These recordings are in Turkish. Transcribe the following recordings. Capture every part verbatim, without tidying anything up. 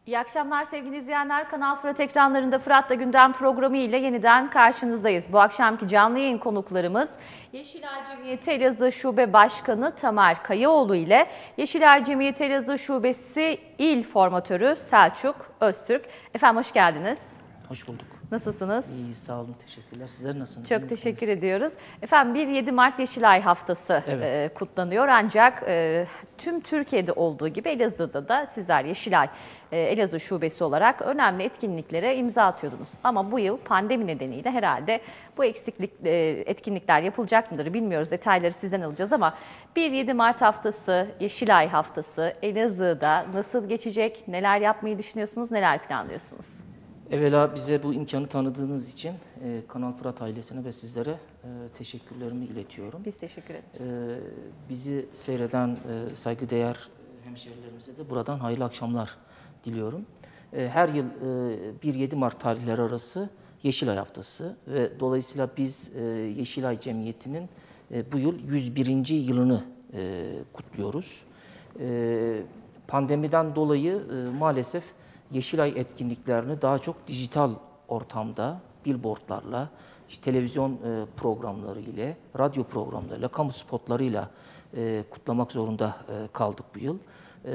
İyi akşamlar sevgili izleyenler. Kanal Fırat ekranlarında Fırat'la Gündem programı ile yeniden karşınızdayız. Bu akşamki canlı yayın konuklarımız Yeşilay Cemiyeti Elazığ Şube Başkanı Tamer Kayaoğlu ile Yeşilay Cemiyeti Elazığ Şubesi İl Formatörü Selçuk Öztürk. Efendim hoş geldiniz. Hoş bulduk. Nasılsınız? İyi, sağ olun, teşekkürler. Sizler nasılsınız? Çok teşekkür ediyoruz. Efendim bir yedi Mart Yeşilay Haftası evet. e, kutlanıyor ancak e, tüm Türkiye'de olduğu gibi Elazığ'da da sizler Yeşilay e, Elazığ Şubesi olarak önemli etkinliklere imza atıyordunuz. Ama bu yıl pandemi nedeniyle herhalde bu eksiklik e, etkinlikler yapılacak mıdır bilmiyoruz. Detayları sizden alacağız ama bir yedi Mart Haftası, Yeşilay Haftası Elazığ'da nasıl geçecek? Neler yapmayı düşünüyorsunuz? Neler planlıyorsunuz? Evvela bize bu imkanı tanıdığınız için e, Kanal Fırat ailesine ve sizlere e, teşekkürlerimi iletiyorum. Biz teşekkür ederiz. E, bizi seyreden e, saygıdeğer hemşehrilerimize de buradan hayırlı akşamlar diliyorum. E, her yıl e, bir yedi Mart tarihleri arası Yeşilay Haftası ve dolayısıyla biz e, Yeşilay Cemiyeti'nin e, bu yıl yüz birinci yılını e, kutluyoruz. E, pandemiden dolayı e, maalesef Yeşilay etkinliklerini daha çok dijital ortamda, billboardlarla, işte televizyon e, programları ile, radyo programlarıyla, kamu spotlarıyla e, kutlamak zorunda e, kaldık bu yıl. E,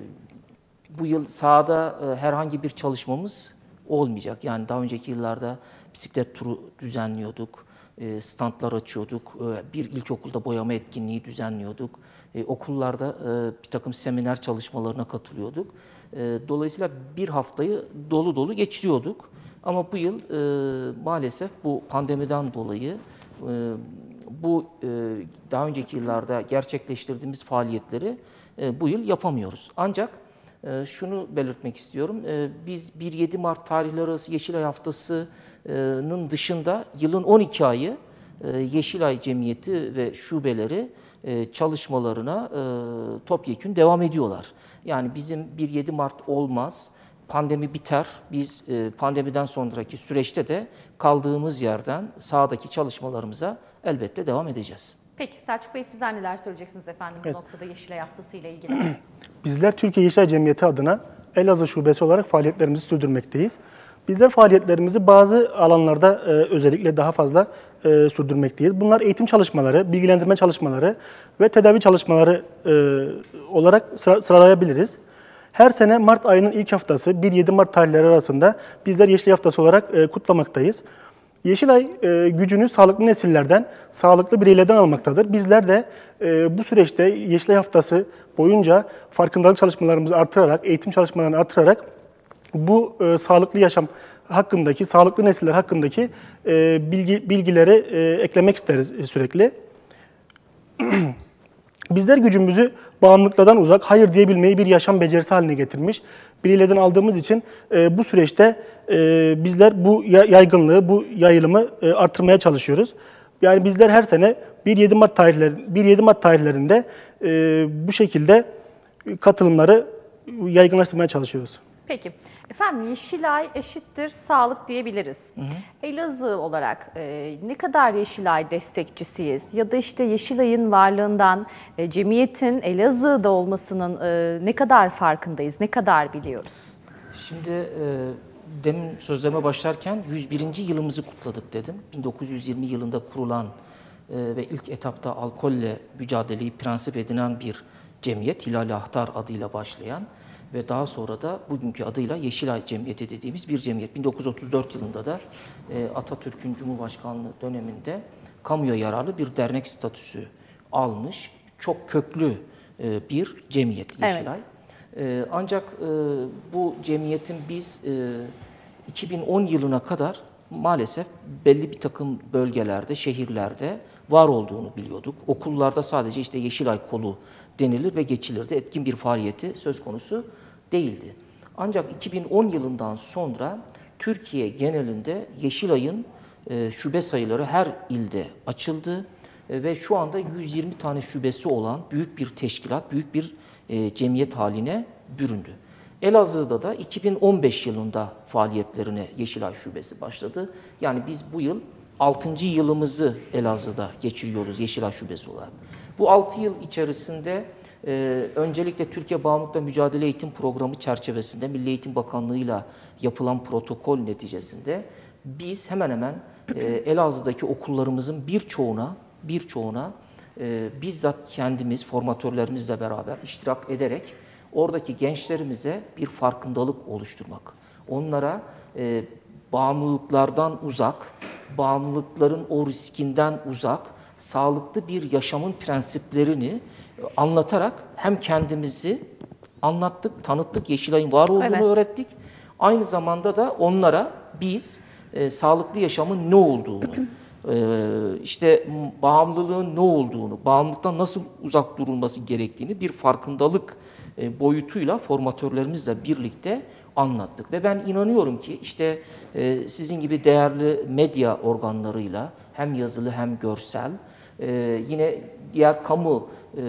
bu yıl sahada e, herhangi bir çalışmamız olmayacak. Yani daha önceki yıllarda bisiklet turu düzenliyorduk, e, standlar açıyorduk, e, bir ilkokulda boyama etkinliği düzenliyorduk, e, okullarda e, bir takım seminer çalışmalarına katılıyorduk. Dolayısıyla bir haftayı dolu dolu geçiriyorduk. Ama bu yıl e, maalesef bu pandemiden dolayı e, bu e, daha önceki yıllarda gerçekleştirdiğimiz faaliyetleri e, bu yıl yapamıyoruz. Ancak e, şunu belirtmek istiyorum. E, biz bir yedi Mart tarihleri arası Yeşilay Haftası'nın dışında yılın on iki ayı e, Yeşilay Cemiyeti ve şubeleri çalışmalarına topyekün devam ediyorlar. Yani bizim bir yedi Mart olmaz, pandemi biter. Biz pandemiden sonraki süreçte de kaldığımız yerden sahadaki çalışmalarımıza elbette devam edeceğiz. Peki Selçuk Bey sizler neler söyleyeceksiniz efendim bu evet. noktada Yeşilay Haftası ile ilgili? Bizler Türkiye Yeşilay Cemiyeti adına Elazığ Şubesi olarak faaliyetlerimizi sürdürmekteyiz. Bizler faaliyetlerimizi bazı alanlarda e, özellikle daha fazla e, sürdürmekteyiz. Bunlar eğitim çalışmaları, bilgilendirme çalışmaları ve tedavi çalışmaları e, olarak sıra, sıralayabiliriz. Her sene Mart ayının ilk haftası bir yedi Mart tarihleri arasında bizler Yeşilay Haftası olarak e, kutlamaktayız. Yeşilay e, gücünü sağlıklı nesillerden, sağlıklı bireylerden almaktadır. Bizler de e, bu süreçte Yeşilay Haftası boyunca farkındalık çalışmalarımızı artırarak, eğitim çalışmalarını artırarak bu e, sağlıklı yaşam hakkındaki, sağlıklı nesiller hakkındaki e, bilgi bilgileri e, eklemek isteriz sürekli. Bizler gücümüzü bağımlılıklardan uzak, hayır diyebilmeyi bir yaşam becerisi haline getirmiş bireylerden aldığımız için e, bu süreçte e, bizler bu yaygınlığı, bu yayılımı e, artırmaya çalışıyoruz. Yani bizler her sene bir yedi Mart tarihleri, bir yedi Mart tarihlerinde e, bu şekilde katılımları yaygınlaştırmaya çalışıyoruz. Peki. Efendim Yeşilay eşittir sağlık diyebiliriz. Hı hı. Elazığ olarak e, ne kadar Yeşilay destekçisiyiz? Ya da işte Yeşilay'ın varlığından, e, cemiyetin Elazığ'da olmasının e, ne kadar farkındayız, ne kadar biliyoruz? Şimdi e, demin sözlerime başlarken yüz birinci yılımızı kutladık dedim. bin dokuz yüz yirmi yılında kurulan e, ve ilk etapta alkolle mücadeleyi prensip edinen bir cemiyet, Hilal-i Ahtar adıyla başlayan ve daha sonra da bugünkü adıyla Yeşilay Cemiyeti dediğimiz bir cemiyet. bin dokuz yüz otuz dört yılında da e, Atatürk'ün Cumhurbaşkanlığı döneminde kamuya yararlı bir dernek statüsü almış, çok köklü e, bir cemiyet Yeşilay. Evet. E, ancak e, bu cemiyetin biz e, iki bin on yılına kadar maalesef belli bir takım bölgelerde, şehirlerde var olduğunu biliyorduk. Okullarda sadece işte Yeşilay kolu denilir ve geçilirdi. Etkin bir faaliyeti söz konusu değildi. Ancak iki bin on yılından sonra Türkiye genelinde Yeşilay'ın e, şube sayıları her ilde açıldı e, ve şu anda yüz yirmi tane şubesi olan büyük bir teşkilat, büyük bir e, cemiyet haline büründü. Elazığ'da da iki bin on beş yılında faaliyetlerine Yeşilay Şubesi başladı. Yani biz bu yıl altıncı yılımızı Elazığ'da geçiriyoruz Yeşilay Şubesi olarak. Bu altı yıl içerisinde Ee, öncelikle Türkiye Bağımlılıkla Mücadele Eğitim Programı çerçevesinde Milli Eğitim Bakanlığı'yla yapılan protokol neticesinde biz hemen hemen e, Elazığ'daki okullarımızın birçoğuna birçoğuna e, bizzat kendimiz formatörlerimizle beraber iştirak ederek oradaki gençlerimize bir farkındalık oluşturmak. Onlara e, bağımlılıklardan uzak, bağımlılıkların o riskinden uzak, sağlıklı bir yaşamın prensiplerini anlatarak hem kendimizi anlattık, tanıttık, Yeşilay'ın var olduğunu evet. öğrettik. Aynı zamanda da onlara biz e, sağlıklı yaşamın ne olduğunu, e, işte bağımlılığın ne olduğunu, bağımlılıktan nasıl uzak durulması gerektiğini bir farkındalık e, boyutuyla formatörlerimizle birlikte anlattık. Ve ben inanıyorum ki işte e, sizin gibi değerli medya organlarıyla hem yazılı hem görsel, e, yine diğer kamu e,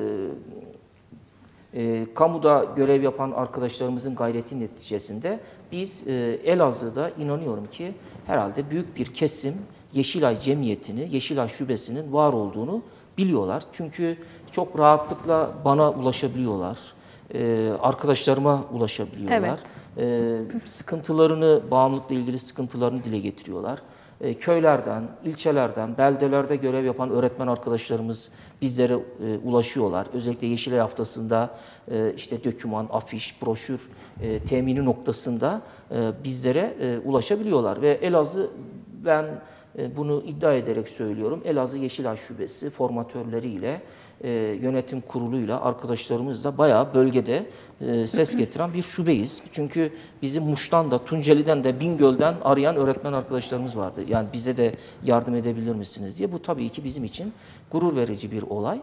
e, kamuda görev yapan arkadaşlarımızın gayreti neticesinde biz e, Elazığ'da inanıyorum ki herhalde büyük bir kesim Yeşilay Cemiyeti'ni, Yeşilay Şubesi'nin var olduğunu biliyorlar. Çünkü çok rahatlıkla bana ulaşabiliyorlar. Ee, arkadaşlarıma ulaşabiliyorlar. Evet. Ee, sıkıntılarını, bağımlılıkla ilgili sıkıntılarını dile getiriyorlar. Ee, köylerden, ilçelerden, beldelerde görev yapan öğretmen arkadaşlarımız bizlere e, ulaşıyorlar. Özellikle Yeşilay Haftası'nda e, işte döküman, afiş, broşür e, temini noktasında e, bizlere e, ulaşabiliyorlar. Ve Elazığ, ben e, bunu iddia ederek söylüyorum, Elazığ Yeşilay Şubesi formatörleriyle, E, yönetim kuruluyla, arkadaşlarımızla bayağı bölgede e, ses getiren bir şubeyiz. Çünkü bizim Muş'tan da, Tunceli'den de, Bingöl'den arayan öğretmen arkadaşlarımız vardı. Yani bize de yardım edebilir misiniz diye. Bu tabii ki bizim için gurur verici bir olay. E,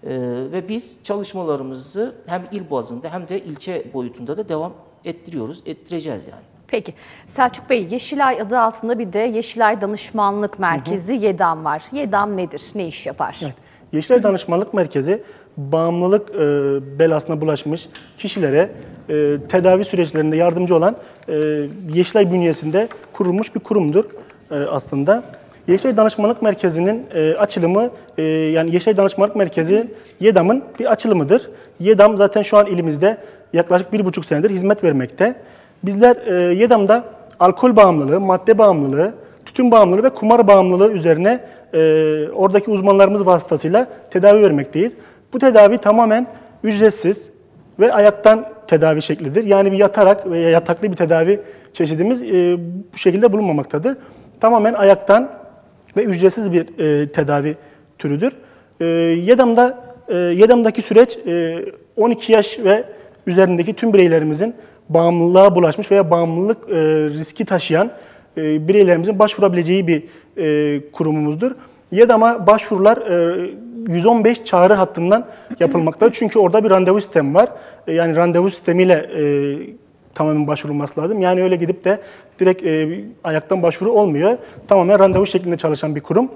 ve biz çalışmalarımızı hem il bazında hem de ilçe boyutunda da devam ettiriyoruz, ettireceğiz yani. Peki. Selçuk Bey, Yeşilay adı altında bir de Yeşilay Danışmanlık Merkezi hı hı. YEDAM var. YEDAM nedir? Ne iş yapar? Evet. Yeşilay Danışmanlık Merkezi, bağımlılık e, belasına bulaşmış kişilere e, tedavi süreçlerinde yardımcı olan e, Yeşilay bünyesinde kurulmuş bir kurumdur e, aslında. Yeşilay Danışmanlık Merkezi'nin e, açılımı, e, yani Yeşilay Danışmanlık Merkezi YEDAM'ın bir açılımıdır. YEDAM zaten şu an ilimizde yaklaşık bir buçuk senedir hizmet vermekte. Bizler e, YEDAM'da alkol bağımlılığı, madde bağımlılığı, tütün bağımlılığı ve kumar bağımlılığı üzerine Ee, oradaki uzmanlarımız vasıtasıyla tedavi vermekteyiz. Bu tedavi tamamen ücretsiz ve ayaktan tedavi şeklidir. Yani bir yatarak veya yataklı bir tedavi çeşidimiz e, bu şekilde bulunmamaktadır. Tamamen ayaktan ve ücretsiz bir e, tedavi türüdür. E, YEDAM'da e, YEDAM'daki süreç e, on iki yaş ve üzerindeki tüm bireylerimizin bağımlılığa bulaşmış veya bağımlılık e, riski taşıyan e, bireylerimizin başvurabileceği bir e, kurumumuzdur. YEDAM'a başvurular e, yüz on beş çağrı hattından yapılmaktadır. Çünkü orada bir randevu sistemi var. E, yani randevu sistemiyle e, tamamen başvurulması lazım. Yani öyle gidip de direkt e, ayaktan başvuru olmuyor. Tamamen randevu şeklinde çalışan bir kurum.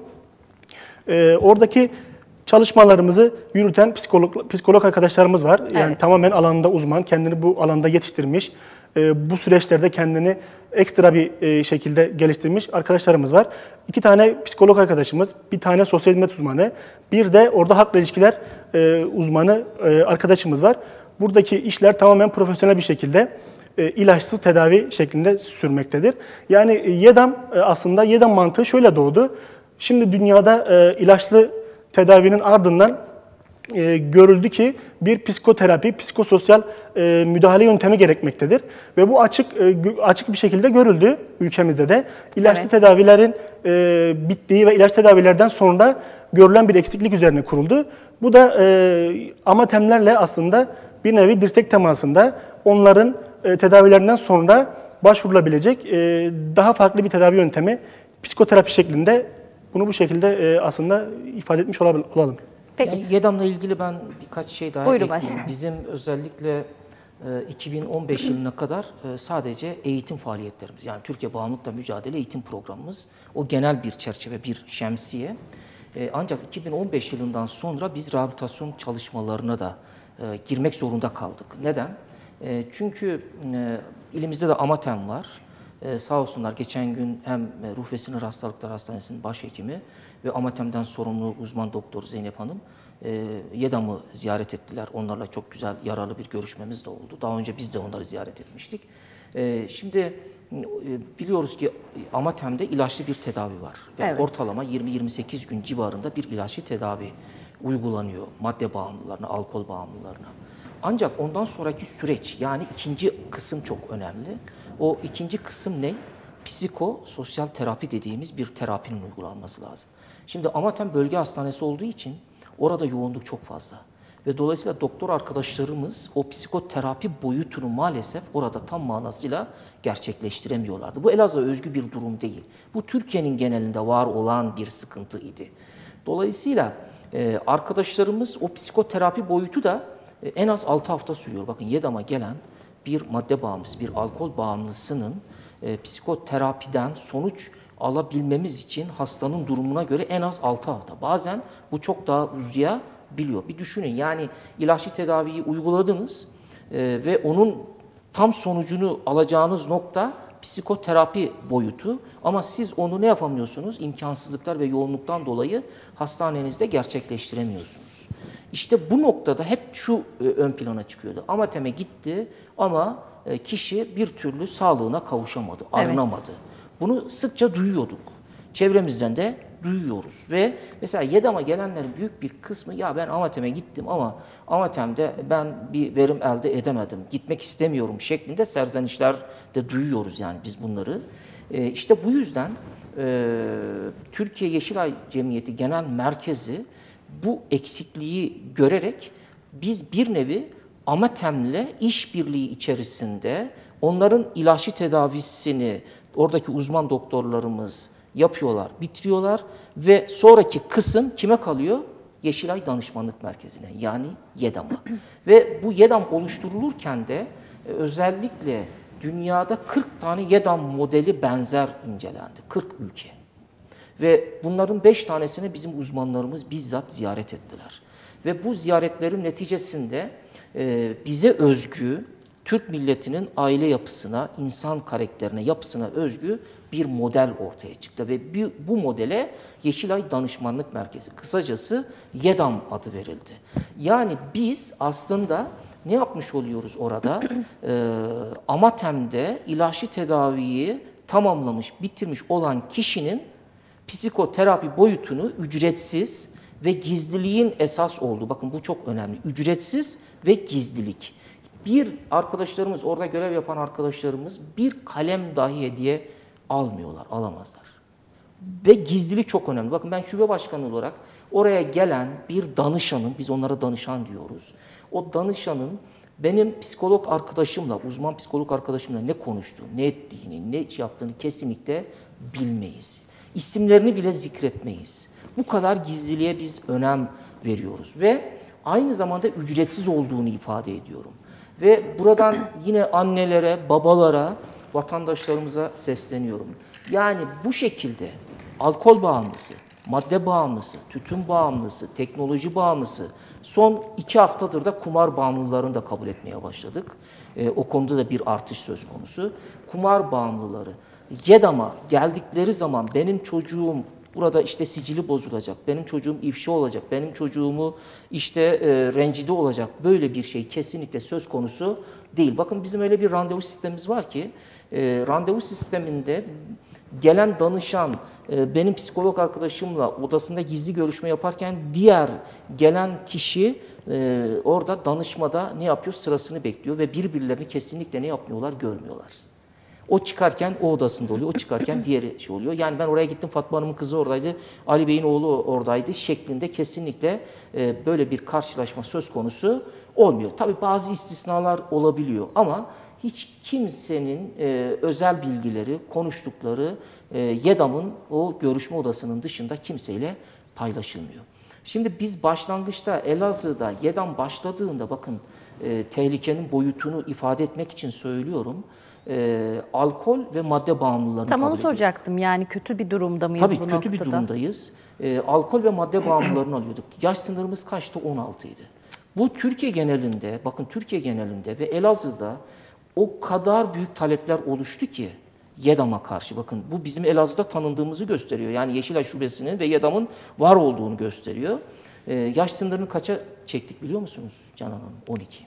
E, oradaki çalışmalarımızı yürüten psikolog, psikolog arkadaşlarımız var. Yani evet. tamamen alanında uzman, kendini bu alanda yetiştirmiş, e, bu süreçlerde kendini ekstra bir e, şekilde geliştirmiş arkadaşlarımız var. İki tane psikolog arkadaşımız, bir tane sosyal hizmet uzmanı, bir de orada halkla ilişkiler e, uzmanı e, arkadaşımız var. Buradaki işler tamamen profesyonel bir şekilde e, ilaçsız tedavi şeklinde sürmektedir. Yani e, YEDAM e, aslında YEDAM mantığı şöyle doğdu. Şimdi dünyada e, ilaçlı tedavinin ardından e, görüldü ki bir psikoterapi, psikososyal e, müdahale yöntemi gerekmektedir. Ve bu açık e, açık bir şekilde görüldü ülkemizde de. İlaçlı evet. tedavilerin e, bittiği ve ilaç tedavilerden sonra görülen bir eksiklik üzerine kuruldu. Bu da e, amatemlerle aslında bir nevi dirsek temasında onların e, tedavilerinden sonra başvurulabilecek e, daha farklı bir tedavi yöntemi psikoterapi şeklinde. Bunu bu şekilde e, aslında ifade etmiş olalım. Peki. Yani YEDAM'la ilgili ben birkaç şey daha Buyurun ekleyeyim. Bizim özellikle e, iki bin on beş yılına kadar e, sadece eğitim faaliyetlerimiz, yani Türkiye Bağımlılıkla Mücadele Eğitim Programımız, o genel bir çerçeve, bir şemsiye. E, ancak iki bin on beş yılından sonra biz rehabilitasyon çalışmalarına da e, girmek zorunda kaldık. Neden? E, çünkü e, ilimizde de AMATEM var. Ee, sağ olsunlar geçen gün hem Ruh ve Sinir Hastalıkları Hastanesi'nin başhekimi ve AMATEM'den sorumlu uzman doktor Zeynep Hanım e, YEDAM'ı ziyaret ettiler. Onlarla çok güzel, yararlı bir görüşmemiz de oldu. Daha önce biz de onları ziyaret etmiştik. E, şimdi e, biliyoruz ki Amatem'de ilaçlı bir tedavi var. Ve Evet. ortalama yirmi yirmi sekiz gün civarında bir ilaçlı tedavi uygulanıyor madde bağımlılarına, alkol bağımlılarına. Ancak ondan sonraki süreç, yani ikinci kısım çok önemli. O ikinci kısım ne? Psikososyal terapi dediğimiz bir terapinin uygulanması lazım. Şimdi Amatem Bölge Hastanesi olduğu için orada yoğunluk çok fazla. Ve dolayısıyla doktor arkadaşlarımız o psikoterapi boyutunu maalesef orada tam manasıyla gerçekleştiremiyorlardı. Bu Elazığ'a özgü bir durum değil. Bu Türkiye'nin genelinde var olan bir sıkıntı idi. Dolayısıyla e, arkadaşlarımız o psikoterapi boyutu da e, en az altı hafta sürüyor. Bakın YEDAM'a gelen bir madde bağımlısı, bir alkol bağımlısının e, psikoterapiden sonuç alabilmemiz için hastanın durumuna göre en az altı hafta. Bazen bu çok daha uzayabiliyor. Bir düşünün, yani ilaçlı tedaviyi uyguladınız e, ve onun tam sonucunu alacağınız nokta psikoterapi boyutu, ama siz onu ne yapamıyorsunuz? İmkansızlıklar ve yoğunluktan dolayı hastanenizde gerçekleştiremiyorsunuz. İşte bu noktada hep şu e, ön plana çıkıyordu. Amatem'e gitti ama e, kişi bir türlü sağlığına kavuşamadı, arınamadı. Evet. Bunu sıkça duyuyorduk. Çevremizden de duyuyoruz. Ve mesela YEDAM'a gelenlerin büyük bir kısmı, ya ben Amatem'e gittim ama Amatem'de ben bir verim elde edemedim, gitmek istemiyorum şeklinde serzenişler de duyuyoruz yani biz bunları. E, işte bu yüzden e, Türkiye Yeşilay Cemiyeti Genel Merkezi bu eksikliği görerek biz bir nevi Amatem'le işbirliği içerisinde onların ilaçlı tedavisini oradaki uzman doktorlarımız yapıyorlar, bitiriyorlar ve sonraki kısım kime kalıyor? Yeşilay Danışmanlık Merkezi'ne, yani YEDAM'a. Ve bu YEDAM oluşturulurken de özellikle dünyada kırk tane YEDAM modeli benzer incelendi. kırk ülke. Ve bunların beş tanesini bizim uzmanlarımız bizzat ziyaret ettiler. Ve bu ziyaretlerin neticesinde e, bize özgü, Türk milletinin aile yapısına, insan karakterine, yapısına özgü bir model ortaya çıktı. Ve bir, bu modele Yeşilay Danışmanlık Merkezi, kısacası YEDAM adı verildi. Yani biz aslında ne yapmış oluyoruz orada? e, Amatem'de ilaçlı tedaviyi tamamlamış, bitirmiş olan kişinin psikoterapi boyutunu ücretsiz ve gizliliğin esas olduğu, bakın bu çok önemli, ücretsiz ve gizlilik. Bir arkadaşlarımız, orada görev yapan arkadaşlarımız bir kalem dahi hediye almıyorlar, alamazlar. Ve gizlilik çok önemli. Bakın ben şube başkanı olarak oraya gelen bir danışanın, biz onlara danışan diyoruz, o danışanın benim psikolog arkadaşımla, uzman psikolog arkadaşımla ne konuştuğunu, ne ettiğini, ne yaptığını kesinlikle bilmeyiz. İsimlerini bile zikretmeyiz. Bu kadar gizliliğe biz önem veriyoruz ve aynı zamanda ücretsiz olduğunu ifade ediyorum. Ve buradan yine annelere, babalara, vatandaşlarımıza sesleniyorum. Yani bu şekilde alkol bağımlısı, madde bağımlısı, tütün bağımlısı, teknoloji bağımlısı, son iki haftadır da kumar bağımlılarını da kabul etmeye başladık. E, o konuda da bir artış söz konusu. Kumar bağımlıları YEDAM'a geldikleri zaman benim çocuğum burada işte sicili bozulacak, benim çocuğum ifşa olacak, benim çocuğumu işte e, rencide olacak, böyle bir şey kesinlikle söz konusu değil. Bakın bizim öyle bir randevu sistemimiz var ki, e, randevu sisteminde gelen danışan e, benim psikolog arkadaşımla odasında gizli görüşme yaparken diğer gelen kişi e, orada danışmada ne yapıyor? Sırasını bekliyor ve birbirlerini kesinlikle ne yapmıyorlar? Görmüyorlar. O çıkarken o odasında oluyor, o çıkarken diğeri şey oluyor. Yani ben oraya gittim, Fatma Hanım'ın kızı oradaydı, Ali Bey'in oğlu oradaydı şeklinde kesinlikle e, böyle bir karşılaşma söz konusu olmuyor. Tabii bazı istisnalar olabiliyor ama hiç kimsenin e, özel bilgileri, konuştukları e, YEDAM'ın o görüşme odasının dışında kimseyle paylaşılmıyor. Şimdi biz başlangıçta Elazığ'da YEDAM başladığında, bakın e, tehlikenin boyutunu ifade etmek için söylüyorum, E, alkol ve madde bağımlılarını Tam kabul onu ediyoruz. soracaktım, yani kötü bir durumda mıyız Tabii bu kötü noktada? bir durumdayız. E, alkol ve madde bağımlılarını alıyorduk. Yaş sınırımız kaçtı? on altı idi. Bu Türkiye genelinde, bakın Türkiye genelinde ve Elazığ'da o kadar büyük talepler oluştu ki YEDAM'a karşı. Bakın bu bizim Elazığ'da tanındığımızı gösteriyor. Yani Yeşilay Şubesi'nin ve YEDAM'ın var olduğunu gösteriyor. E, yaş sınırını kaça çektik biliyor musunuz Canan Hanım? on iki.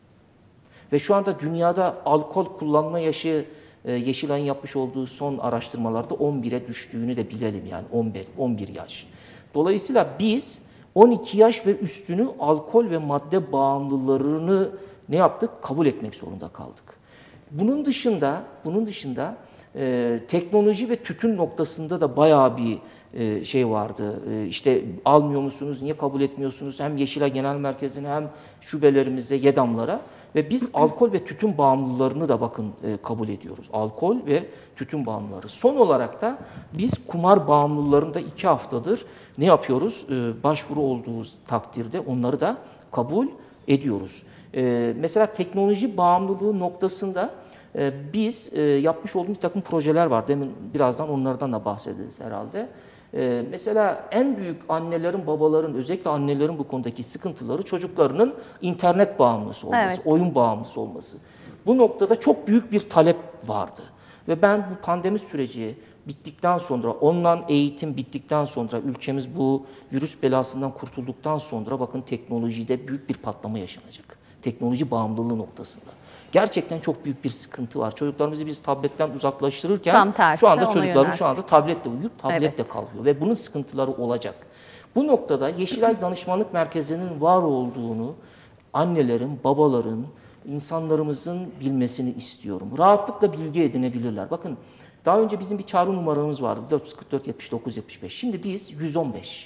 Ve şu anda dünyada alkol kullanma yaşı e, Yeşilay'ın yapmış olduğu son araştırmalarda on bire düştüğünü de bilelim, yani on bir, on bir yaş. Dolayısıyla biz on iki yaş ve üstünü alkol ve madde bağımlılarını ne yaptık? Kabul etmek zorunda kaldık. Bunun dışında, bunun dışında e, teknoloji ve tütün noktasında da bayağı bir e, şey vardı. E, işte almıyor musunuz, niye kabul etmiyorsunuz? Hem Yeşilay Genel Merkezi'ne hem şubelerimize, YEDAM'lara. Ve biz alkol ve tütün bağımlılarını da bakın e, kabul ediyoruz. Alkol ve tütün bağımlıları. Son olarak da biz kumar bağımlılarında iki haftadır ne yapıyoruz? E, başvuru olduğu takdirde onları da kabul ediyoruz. E, mesela teknoloji bağımlılığı noktasında e, biz e, yapmış olduğumuz bir takım projeler var. Demin birazdan onlardan da bahsederiz herhalde. Ee, mesela en büyük annelerin, babaların, özellikle annelerin bu konudaki sıkıntıları çocuklarının internet bağımlısı olması, Evet. oyun bağımlısı olması. Bu noktada çok büyük bir talep vardı. Ve ben bu pandemi süreci bittikten sonra, online eğitim bittikten sonra, ülkemiz bu virüs belasından kurtulduktan sonra bakın teknolojide büyük bir patlama yaşanacak. Teknoloji bağımlılığı noktasında. Gerçekten çok büyük bir sıkıntı var. Çocuklarımızı biz tabletten uzaklaştırırken Tam tersi, şu anda ona çocuklarımız şu yöneltti. anda tabletle uyuyup tabletle Evet. kalıyor ve bunun sıkıntıları olacak. Bu noktada Yeşilay Danışmanlık Merkezi'nin var olduğunu annelerin, babaların, insanlarımızın bilmesini istiyorum. Rahatlıkla bilgi edinebilirler. Bakın daha önce bizim bir çağrı numaramız vardı. dört yüz kırk dört yetmiş dokuz yetmiş beş. Şimdi biz yüz on beş.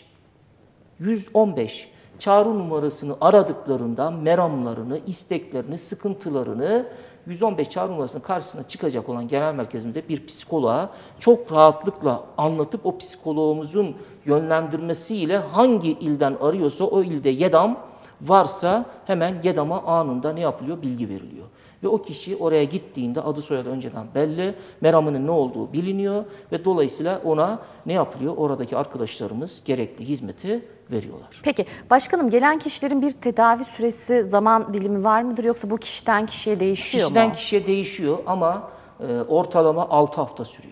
yüz on beş çağrı numarasını aradıklarında meramlarını, isteklerini, sıkıntılarını yüz on beş çağrı numarasının karşısına çıkacak olan genel merkezimizde bir psikoloğa çok rahatlıkla anlatıp o psikologumuzun yönlendirmesiyle hangi ilden arıyorsa o ilde YEDAM varsa hemen YEDAM'a anında ne yapılıyor? Bilgi veriliyor. Ve o kişi oraya gittiğinde adı soyadı önceden belli, meramının ne olduğu biliniyor ve dolayısıyla ona ne yapılıyor? Oradaki arkadaşlarımız gerekli hizmeti veriyorlar. Peki başkanım, gelen kişilerin bir tedavi süresi, zaman dilimi var mıdır, yoksa bu kişiden kişiye değişiyor Kişiden mu? kişiye değişiyor ama e, ortalama altı hafta sürüyor.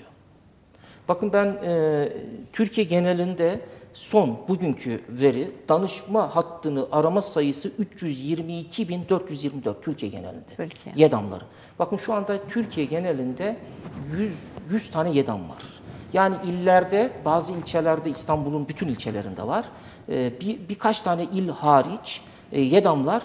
Bakın ben e, Türkiye genelinde son bugünkü veri, danışma hattını arama sayısı üç yüz yirmi iki bin dört yüz yirmi dört Türkiye genelinde. Türkiye. YEDAM'ları. Bakın şu anda Türkiye genelinde yüz, yüz tane YEDAM var. Yani illerde, bazı ilçelerde, İstanbul'un bütün ilçelerinde var. Ee, bir, birkaç tane il hariç e, YEDAM'lar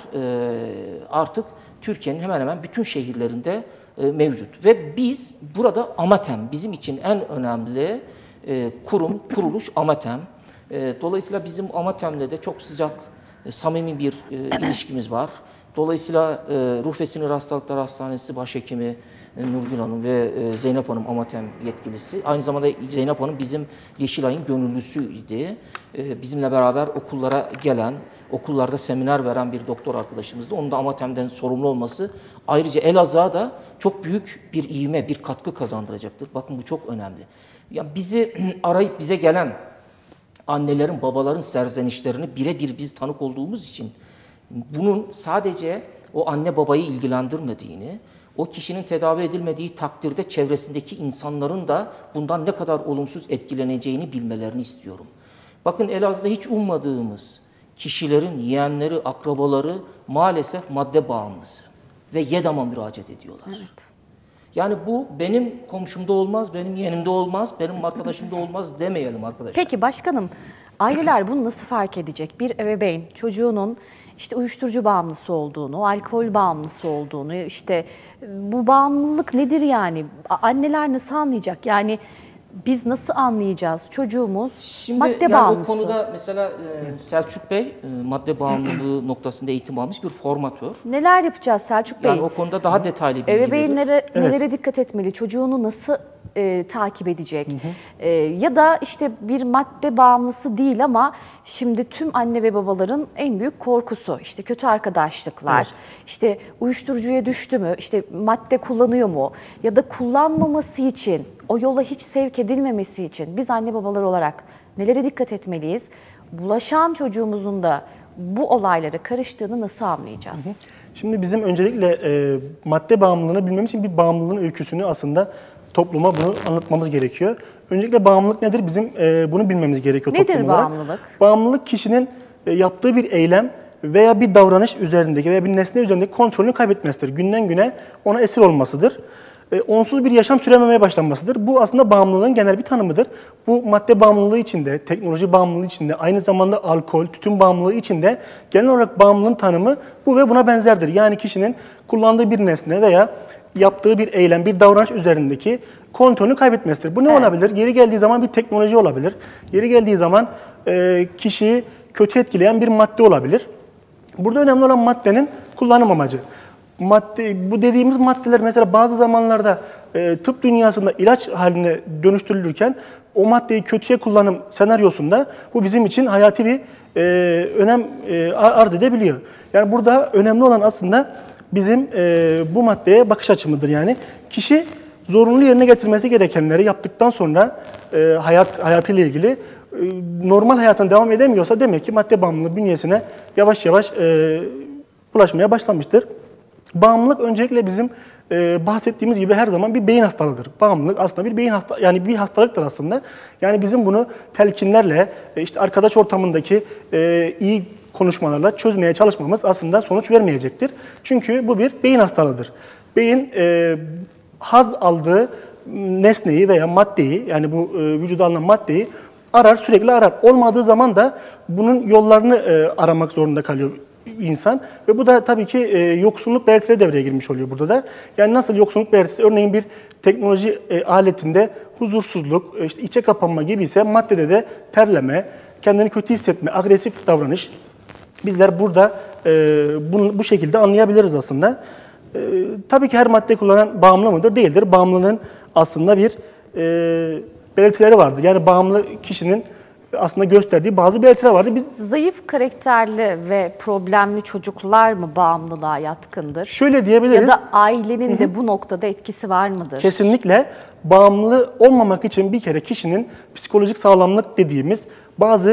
e, artık Türkiye'nin hemen hemen bütün şehirlerinde e, mevcut. Ve biz burada AMATEM, bizim için en önemli e, kurum, kuruluş AMATEM. E, dolayısıyla bizim AMATEM'le de çok sıcak, e, samimi bir e, ilişkimiz var. Dolayısıyla e, Ruh ve Sinir Hastalıkları Hastanesi Başhekimi e, Nurgül Hanım ve e, Zeynep Hanım AMATEM yetkilisi. Aynı zamanda Zeynep Hanım bizim Yeşilay'ın gönüllüsüydü. E, bizimle beraber okullara gelen, okullarda seminer veren bir doktor arkadaşımızdı. Onun da AMATEM'den sorumlu olması ayrıca Elazığ'a da çok büyük bir ivme, bir katkı kazandıracaktır. Bakın bu çok önemli. Ya bizi arayıp bize gelen annelerin, babaların serzenişlerini birebir biz tanık olduğumuz için bunun sadece o anne babayı ilgilendirmediğini, o kişinin tedavi edilmediği takdirde çevresindeki insanların da bundan ne kadar olumsuz etkileneceğini bilmelerini istiyorum. Bakın Elazığ'da hiç ummadığımız kişilerin yeğenleri, akrabaları maalesef madde bağımlısı ve YEDAM'a müracaat ediyorlar. Evet. Yani bu benim komşumda olmaz, benim yeğenimde olmaz, benim arkadaşımda olmaz demeyelim arkadaşlar. Peki başkanım, aileler bunu nasıl fark edecek? Bir ebeveyn çocuğunun işte uyuşturucu bağımlısı olduğunu, alkol bağımlısı olduğunu, işte bu bağımlılık nedir yani? Anneler nasıl anlayacak? Yani biz nasıl anlayacağız? Çocuğumuz Şimdi madde yani bağımlısı. o konuda mesela e, Selçuk Bey e, madde bağımlılığı noktasında eğitim almış bir formatör. Neler yapacağız Selçuk Bey? Yani o konuda daha detaylı bilgi verir. Ebeveynlere Evet. nelere dikkat etmeli? Çocuğunu nasıl e, takip edecek? E, ya da işte bir madde bağımlısı değil ama şimdi tüm anne ve babaların en büyük korkusu işte kötü arkadaşlıklar, Evet. işte uyuşturucuya düştü mü, işte madde kullanıyor mu ya da kullanmaması için, o yola hiç sevk edilmemesi için biz anne babalar olarak nelere dikkat etmeliyiz? Bulaşan çocuğumuzun da bu olaylara karıştığını nasıl anlayacağız? Şimdi bizim öncelikle e, madde bağımlılığını bilmem için bir bağımlılığın öyküsünü aslında topluma bunu anlatmamız gerekiyor. Öncelikle bağımlılık nedir? Bizim e, bunu bilmemiz gerekiyor Nedir toplum olarak. bağımlılık? Bağımlılık kişinin e, yaptığı bir eylem veya bir davranış üzerindeki veya bir nesne üzerindeki kontrolünü kaybetmesidir. Günden güne ona esir olmasıdır. E, onsuz bir yaşam sürememeye başlanmasıdır. Bu aslında bağımlılığın genel bir tanımıdır. Bu madde bağımlılığı içinde, teknoloji bağımlılığı içinde, aynı zamanda alkol, tütün bağımlılığı içinde genel olarak bağımlılığın tanımı bu ve buna benzerdir. Yani kişinin kullandığı bir nesne veya yaptığı bir eylem, bir davranış üzerindeki kontrolünü kaybetmesidir. Bu ne Evet. olabilir? Yeri geldiği zaman bir teknoloji olabilir. Yeri geldiği zaman e, kişiyi kötü etkileyen bir madde olabilir. Burada önemli olan maddenin kullanım amacı. Madde, bu dediğimiz maddeler mesela bazı zamanlarda e, tıp dünyasında ilaç haline dönüştürülürken o maddeyi kötüye kullanım senaryosunda bu bizim için hayati bir e, önem e, arz edebiliyor. Yani burada önemli olan aslında bizim e, bu maddeye bakış açımıdır. Yani kişi zorunlu yerine getirmesi gerekenleri yaptıktan sonra e, hayat hayatıyla ilgili e, normal hayatına devam edemiyorsa demek ki madde bağımlılığı bünyesine yavaş yavaş e, bulaşmaya başlamıştır. Bağımlılık öncelikle bizim e, bahsettiğimiz gibi her zaman bir beyin hastalığıdır. Bağımlılık aslında bir beyin hasta yani bir hastalıktır aslında. Yani bizim bunu telkinlerle e, işte arkadaş ortamındaki e, iyi konuşmalarla çözmeye çalışmamız aslında sonuç vermeyecektir. Çünkü bu bir beyin hastalığıdır. Beyin e, haz aldığı nesneyi veya maddeyi yani bu e, vücuda alınan maddeyi arar, sürekli arar. Olmadığı zaman da bunun yollarını e, aramak zorunda kalıyor insan ve bu da tabii ki e, yoksunluk belirtileri devreye girmiş oluyor burada da. Yani nasıl yoksunluk belirtisi örneğin bir teknoloji e, aletinde huzursuzluk, e, işte içe kapanma gibi ise maddede de terleme, kendini kötü hissetme, agresif davranış. Bizler burada e, bunu bu şekilde anlayabiliriz aslında. E, tabii ki her madde kullanan bağımlı mıdır? Değildir. Bağımlılığın aslında bir e, belirtileri vardır. Yani bağımlı kişinin aslında gösterdiği bazı belirtiler vardı. Biz Zayıf karakterli ve problemli çocuklar mı bağımlılığa yatkındır? şöyle diyebiliriz. Ya da ailenin de bu noktada etkisi var mıdır? Kesinlikle bağımlı olmamak için bir kere kişinin psikolojik sağlamlık dediğimiz bazı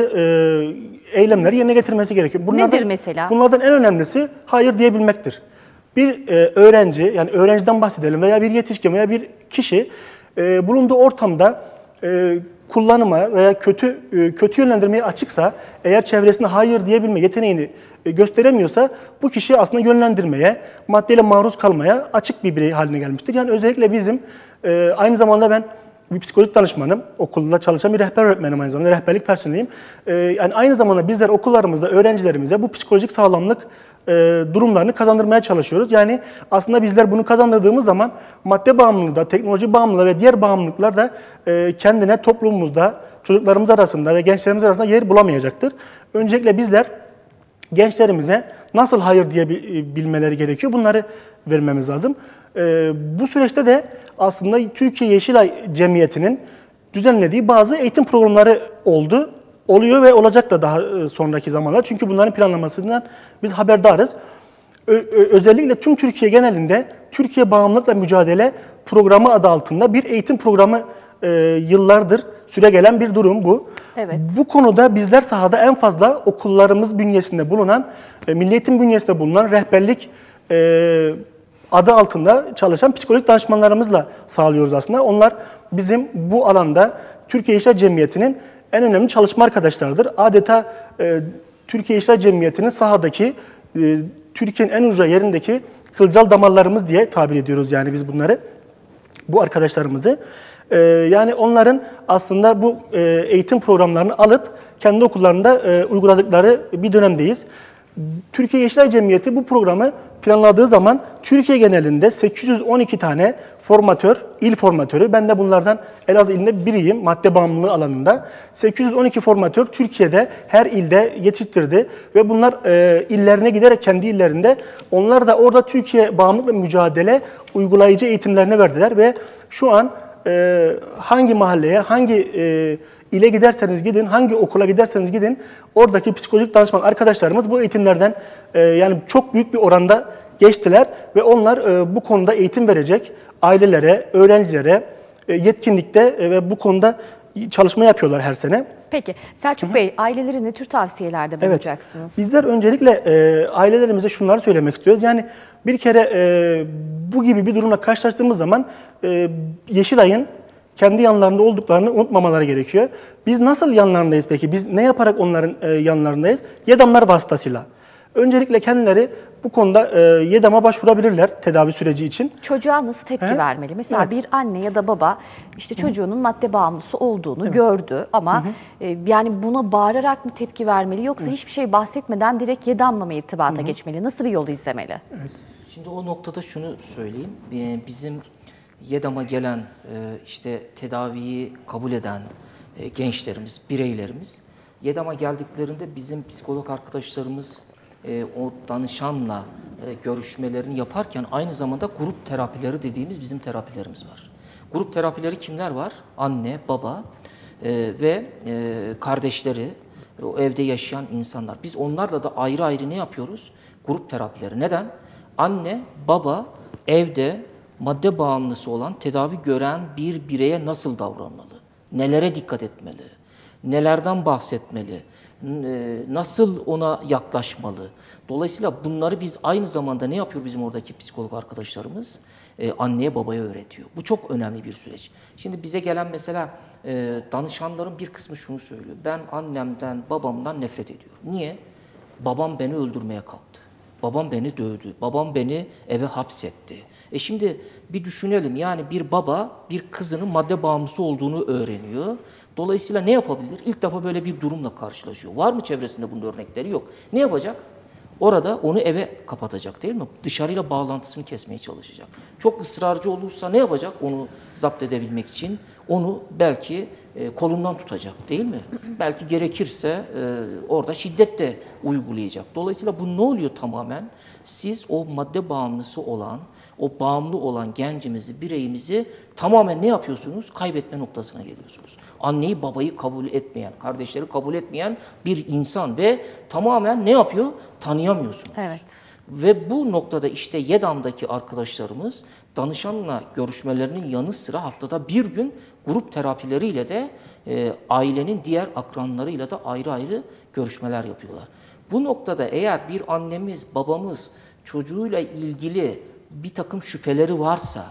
e, eylemleri yerine getirmesi gerekiyor. Bunlardan, Nedir mesela? Bunlardan en önemlisi hayır diyebilmektir. Bir e, öğrenci, yani öğrenciden bahsedelim veya bir yetişkin veya bir kişi e, bulunduğu ortamda e, kullanıma veya kötü e, kötü yönlendirmeye açıksa, eğer çevresine hayır diyebilme yeteneğini e, gösteremiyorsa bu kişi aslında yönlendirmeye, maddeyle maruz kalmaya açık bir birey haline gelmiştir. Yani özellikle bizim e, aynı zamanda ben bir psikolojik danışmanım, okulda çalışan bir rehber öğretmenim aynı zamanda, rehberlik personeliyim. E, yani aynı zamanda bizler okullarımızda öğrencilerimize bu psikolojik sağlamlık e, durumlarını kazandırmaya çalışıyoruz. Yani aslında bizler bunu kazandırdığımız zaman madde bağımlılığı da, teknoloji bağımlılığı ve diğer bağımlılıklar da e, kendine toplumumuzda, çocuklarımız arasında ve gençlerimiz arasında yer bulamayacaktır. Öncelikle bizler gençlerimize nasıl hayır diye bilmeleri gerekiyor, bunları vermemiz lazım. E, bu süreçte de aslında Türkiye Yeşilay Cemiyeti'nin düzenlediği bazı eğitim programları oldu. Oluyor ve olacak da daha sonraki zamanlar. Çünkü bunların planlamasından biz haberdarız. Ö- özellikle tüm Türkiye genelinde Türkiye Bağımlılıkla Mücadele Programı adı altında bir eğitim programı e, yıllardır süregelen bir durum bu. Evet. Bu konuda bizler sahada en fazla okullarımız bünyesinde bulunan, e, Milli Eğitim bünyesinde bulunan rehberlik e, adı altında çalışan psikolojik danışmanlarımızla sağlıyoruz aslında. Onlar bizim bu alanda Türkiye Yeşilay Cemiyeti'nin en önemli çalışma arkadaşlarıdır. Adeta e, Türkiye Yeşilay Cemiyeti'nin sahadaki, e, Türkiye'nin en uca yerindeki kılcal damarlarımız diye tabir ediyoruz yani biz bunları, bu arkadaşlarımızı. E, yani onların aslında bu e, eğitim programlarını alıp kendi okullarında e, uyguladıkları bir dönemdeyiz. Türkiye Yeşilay Cemiyeti bu programı planladığı zaman Türkiye genelinde sekiz yüz on iki tane formatör, il formatörü, ben de bunlardan Elazığ ilinde biriyim madde bağımlılığı alanında. sekiz yüz on iki formatör Türkiye'de her ilde yetiştirdi ve bunlar e, illerine giderek kendi illerinde onlar da orada Türkiye Bağımlılıkla Mücadele uygulayıcı eğitimlerini verdiler ve şu an e, hangi mahalleye, hangi e, ile giderseniz gidin, hangi okula giderseniz gidin, oradaki psikolojik danışman arkadaşlarımız bu eğitimlerden e, yani çok büyük bir oranda geçtiler ve onlar e, bu konuda eğitim verecek ailelere, öğrencilere e, yetkinlikte e, ve bu konuda çalışma yapıyorlar her sene. Peki Selçuk Hı-hı. Bey, ailelere ne tür tavsiyelerde bulunacaksınız? Evet, bizler öncelikle e, ailelerimize şunları söylemek istiyoruz. Yani bir kere e, bu gibi bir durumla karşılaştığımız zaman e, Yeşilay'ın kendi yanlarında olduklarını unutmamaları gerekiyor. Biz nasıl yanlarındayız peki? Biz ne yaparak onların e, yanlarındayız? YEDAMlar vasıtasıyla. Öncelikle kendileri bu konuda e, YEDAM'a başvurabilirler tedavi süreci için. Çocuğa nasıl tepki He? vermeli? Mesela Evet. bir anne ya da baba işte çocuğunun madde bağımlısı olduğunu gördü ama e, yani buna bağırarak mı tepki vermeli yoksa hiçbir şey bahsetmeden direkt YEDAM'la mı irtibata geçmeli? Nasıl bir yol izlemeli? Şimdi o noktada şunu söyleyeyim. Ee, Bizim YEDAM'a gelen, e, işte tedaviyi kabul eden e, gençlerimiz, bireylerimiz, YEDAM'a geldiklerinde bizim psikolog arkadaşlarımız e, o danışanla e, görüşmelerini yaparken aynı zamanda grup terapileri dediğimiz bizim terapilerimiz var. Grup terapileri kimler var? Anne, baba e, ve e, kardeşleri, o evde yaşayan insanlar. Biz onlarla da ayrı ayrı ne yapıyoruz? Grup terapileri. Neden? Anne, baba evde madde bağımlısı olan, tedavi gören bir bireye nasıl davranmalı? Nelere dikkat etmeli? Nelerden bahsetmeli? Nasıl ona yaklaşmalı? Dolayısıyla bunları biz aynı zamanda ne yapıyor bizim oradaki psikolog arkadaşlarımız? Ee, anneye babaya öğretiyor. Bu çok önemli bir süreç. Şimdi bize gelen mesela e, danışanların bir kısmı şunu söylüyor. Ben annemden, babamdan nefret ediyorum. Niye? Babam beni öldürmeye kalktı. Babam beni dövdü. Babam beni eve hapsetti. E şimdi bir düşünelim, yani bir baba bir kızının madde bağımlısı olduğunu öğreniyor. Dolayısıyla ne yapabilir? İlk defa böyle bir durumla karşılaşıyor. Var mı çevresinde bunun örnekleri? Yok. Ne yapacak? Orada onu eve kapatacak, değil mi? Dışarıyla bağlantısını kesmeye çalışacak. Çok ısrarcı olursa ne yapacak onu zapt edebilmek için? Onu belki e, kolundan tutacak, değil mi? Belki gerekirse e, orada şiddet de uygulayacak. Dolayısıyla bu ne oluyor tamamen? Siz o madde bağımlısı olan, o bağımlı olan gencimizi, bireyimizi tamamen ne yapıyorsunuz? Kaybetme noktasına geliyorsunuz. Anneyi, babayı kabul etmeyen, kardeşleri kabul etmeyen bir insan ve tamamen ne yapıyor? Tanıyamıyorsunuz. Evet. Ve bu noktada işte YEDAM'daki arkadaşlarımız danışanla görüşmelerinin yanı sıra haftada bir gün grup terapileriyle de e, ailenin diğer akranlarıyla da ayrı ayrı görüşmeler yapıyorlar. Bu noktada eğer bir annemiz, babamız çocuğuyla ilgili bir takım şüpheleri varsa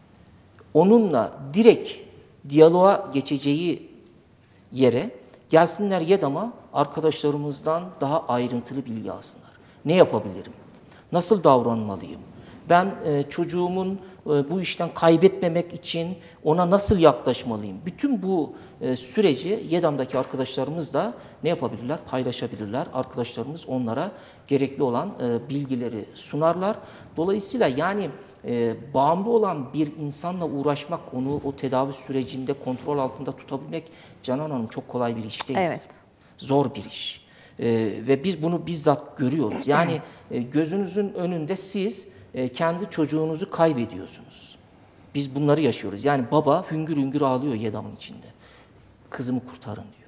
onunla direkt diyaloğa geçeceği yere gelsinler YEDAM'a, arkadaşlarımızdan daha ayrıntılı bilgi alsınlar. Ne yapabilirim? Nasıl davranmalıyım? Ben e, çocuğumun e, bu işten kaybetmemek için ona nasıl yaklaşmalıyım? Bütün bu e, süreci YEDAM'daki arkadaşlarımız da ne yapabilirler? Paylaşabilirler. Arkadaşlarımız onlara gerekli olan e, bilgileri sunarlar. Dolayısıyla yani e, bağımlı olan bir insanla uğraşmak, onu o tedavi sürecinde kontrol altında tutabilmek Canan Hanım çok kolay bir iş değil. Evet. Zor bir iş. Ee, ve biz bunu bizzat görüyoruz. Yani e, gözünüzün önünde siz e, kendi çocuğunuzu kaybediyorsunuz. Biz bunları yaşıyoruz. Yani baba hüngür hüngür ağlıyor YEDAM'ın içinde. Kızımı kurtarın diyor.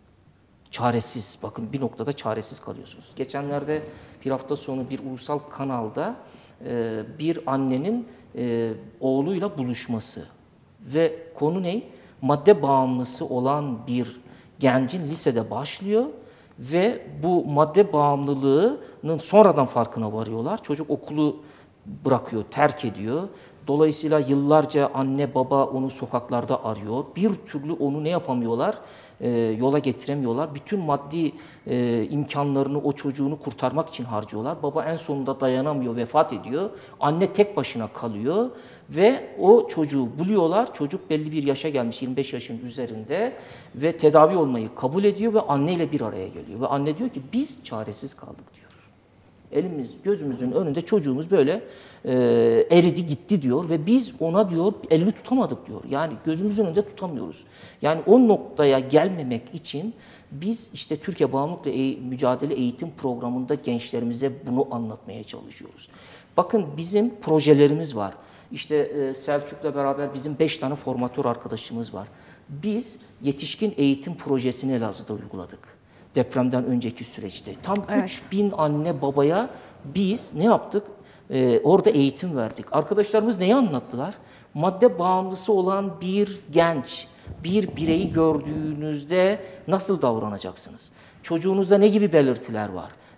Çaresiz. Bakın bir noktada çaresiz kalıyorsunuz. Geçenlerde bir hafta sonu bir ulusal kanalda e, bir annenin e, oğluyla buluşması. Ve konu ne? Madde bağımlısı olan bir gencin lisede başlıyor. Ve bu madde bağımlılığının sonradan farkına varıyorlar. Çocuk okulu bırakıyor, terk ediyor. Dolayısıyla yıllarca anne baba onu sokaklarda arıyor. Bir türlü onu ne yapamıyorlar? E, yola getiremiyorlar. Bütün maddi e, imkanlarını o çocuğunu kurtarmak için harcıyorlar. Baba en sonunda dayanamıyor, vefat ediyor. Anne tek başına kalıyor ve o çocuğu buluyorlar. Çocuk belli bir yaşa gelmiş, yirmi beş yaşın üzerinde ve tedavi olmayı kabul ediyor ve anneyle bir araya geliyor. Ve anne diyor ki biz çaresiz kaldık diyor. Elimiz, gözümüzün önünde çocuğumuz böyle e, eridi gitti diyor ve biz ona diyor elini tutamadık diyor. Yani gözümüzün önünde tutamıyoruz. Yani o noktaya gelmemek için biz işte Türkiye Bağımlılıkla e Mücadele Eğitim Programı'nda gençlerimize bunu anlatmaya çalışıyoruz. Bakın bizim projelerimiz var. İşte e, Selçuk'la beraber bizim beş tane formatör arkadaşımız var. Biz yetişkin eğitim projesini Elazığ'da uyguladık. Depremden önceki süreçte. Tam evet. üç bin anne babaya biz ne yaptık? Ee, orada eğitim verdik. Arkadaşlarımız neyi anlattılar? Madde bağımlısı olan bir genç, bir bireyi gördüğünüzde nasıl davranacaksınız? Çocuğunuzda ne gibi belirtiler var?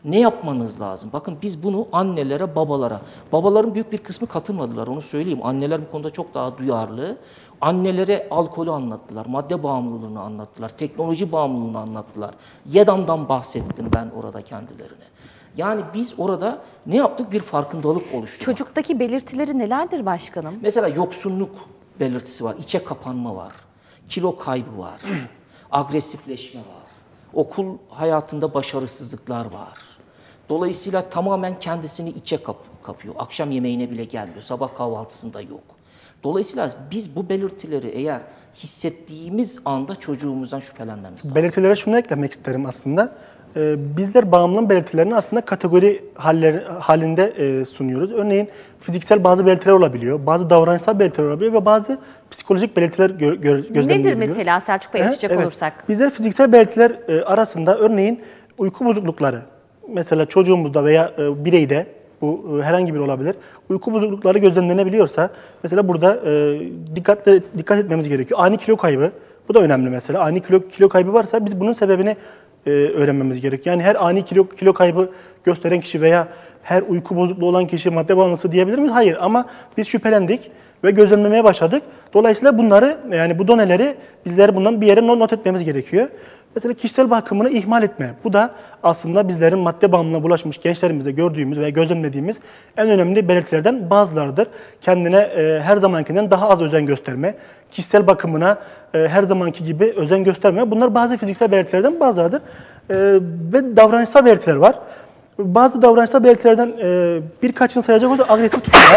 Ne yapmanız lazım? Bakın biz bunu annelere, babalara, babaların büyük bir kısmı katılmadılar, onu söyleyeyim. Anneler bu konuda çok daha duyarlı. Annelere alkolü anlattılar, madde bağımlılığını anlattılar, teknoloji bağımlılığını anlattılar. YEDAM'dan bahsettim ben orada kendilerine. Yani biz orada ne yaptık? Bir farkındalık oluşturduk. Çocuktaki belirtileri nelerdir başkanım? Mesela yoksunluk belirtisi var, içe kapanma var, kilo kaybı var, agresifleşme var, okul hayatında başarısızlıklar var. Dolayısıyla tamamen kendisini içe kap kapıyor. Akşam yemeğine bile gelmiyor, sabah kahvaltısında yok. Dolayısıyla biz bu belirtileri eğer hissettiğimiz anda çocuğumuzdan şüphelenmemiz lazım. Belirtilere şunu eklemek isterim aslında. Ee, bizler bağımlılığın belirtilerini aslında kategori haller, halinde e, sunuyoruz. Örneğin fiziksel bazı belirtiler olabiliyor, bazı davranışsal belirtiler olabiliyor ve bazı psikolojik belirtiler gö gö gözlemleyebiliyoruz. Nedir mesela Selçuk Bey, açacak evet. olursak? Bizler fiziksel belirtiler e, arasında örneğin uyku bozuklukları, mesela çocuğumuzda veya e, bireyde, bu e, herhangi biri olabilir, uyku bozuklukları gözlemlenebiliyorsa, mesela burada e, dikkatli dikkat etmemiz gerekiyor. Ani kilo kaybı, bu da önemli mesela. Ani kilo, kilo kaybı varsa biz bunun sebebini e, öğrenmemiz gerekiyor. Yani her ani kilo, kilo kaybı gösteren kişi veya her uyku bozukluğu olan kişi madde bağımlısı diyebilir miyiz? Hayır, ama biz şüphelendik ve gözlemlemeye başladık. Dolayısıyla bunları, yani bu doneleri bizler bundan bir yere not etmemiz gerekiyor. Mesela kişisel bakımını ihmal etme. Bu da aslında bizlerin madde bağımlılığına bulaşmış gençlerimizde gördüğümüz ve gözlemlediğimiz en önemli belirtilerden bazılarıdır. Kendine e, her zamankinden daha az özen gösterme, kişisel bakımına e, her zamanki gibi özen gösterme. Bunlar bazı fiziksel belirtilerden bazılarıdır. E, ve davranışsal belirtiler var. Bazı davranışsal belirtilerden e, birkaçını sayacak olursak agresif tutumlar.